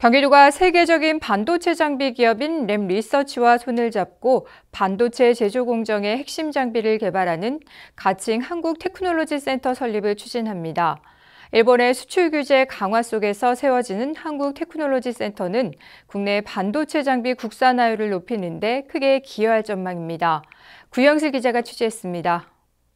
경기도가 세계적인 반도체 장비 기업인 램리서치와 손을 잡고 반도체 제조 공정의 핵심 장비를 개발하는 가칭 한국테크놀로지센터 설립을 추진합니다. 일본의 수출 규제 강화 속에서 세워지는 한국테크놀로지센터는 국내 반도체 장비 국산화율을 높이는 데 크게 기여할 전망입니다. 구영슬 기자가 취재했습니다.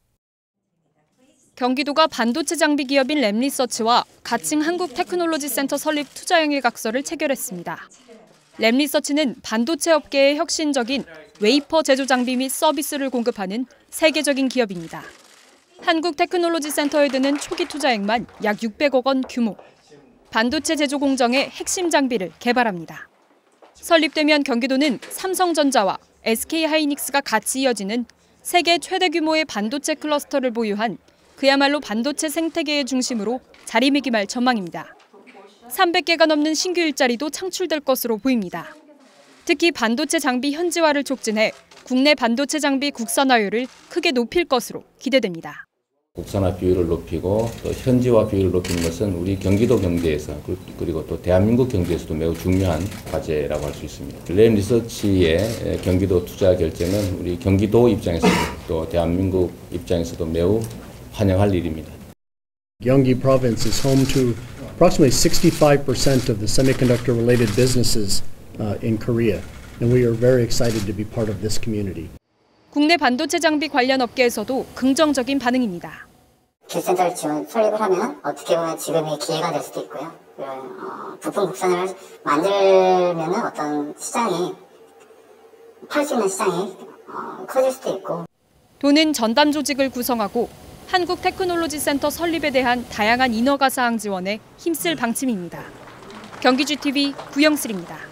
경기도가 반도체 장비 기업인 램리서치와 가칭 한국테크놀로지센터 설립 투자영일각서를 체결했습니다. 램리서치는 반도체 업계의 혁신적인 웨이퍼 제조 장비 및 서비스를 공급하는 세계적인 기업입니다. 한국테크놀로지센터에 드는 초기 투자액만 약 600억 원 규모. 반도체 제조 공정의 핵심 장비를 개발합니다. 설립되면 경기도는 삼성전자와 SK하이닉스가 같이 이어지는 세계 최대 규모의 반도체 클러스터를 보유한 그야말로 반도체 생태계의 중심으로 자리매김할 전망입니다. 300개가 넘는 신규 일자리도 창출될 것으로 보입니다. 특히 반도체 장비 현지화를 촉진해 국내 반도체 장비 국산화율을 크게 높일 것으로 기대됩니다. 국산화 비율을 높이고 또 현지화 비율을 높이는 것은 우리 경기도 경제에서 그리고 또 대한민국 경제에서도 매우 중요한 과제라고 할 수 있습니다. 램리서치의 경기도 투자 결정은 우리 경기도 입장에서도 또 대한민국 입장에서도 매우 환영할 일입니다. Gyeonggi Province is home to approximately 65% of the semiconductor-related businesses in Korea, and we are very excited to be part of this community. 국내 반도체 장비 관련 업계에서도 긍정적인 반응입니다. 기센터를 설립을 하면 어떻게 보면 지금이 기회가 될 수도 있고요. 부품 국산을 만들면 어떤 시장이 팔 수 있는 시장이 커질 수도 있고. 도는 전담 조직을 구성하고 한국테크놀로지센터 설립에 대한 다양한 인허가 사항 지원에 힘쓸 방침입니다. 경기GTV 구영슬입니다.